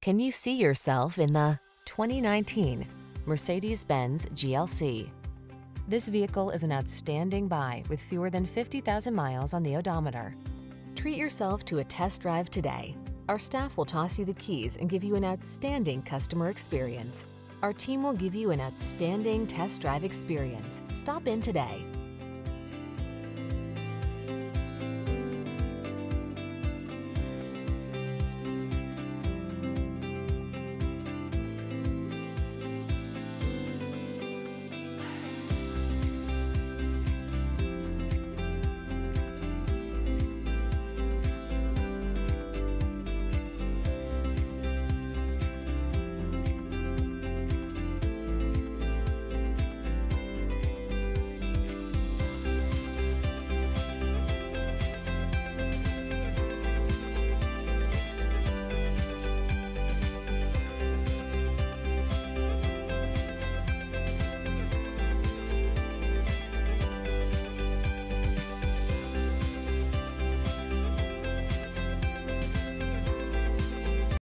Can you see yourself in the 2019 Mercedes-Benz GLC? This vehicle is an outstanding buy with fewer than 50,000 miles on the odometer. Treat yourself to a test drive today. Our staff will toss you the keys and give you an outstanding customer experience. Our team will give you an outstanding test drive experience. Stop in today.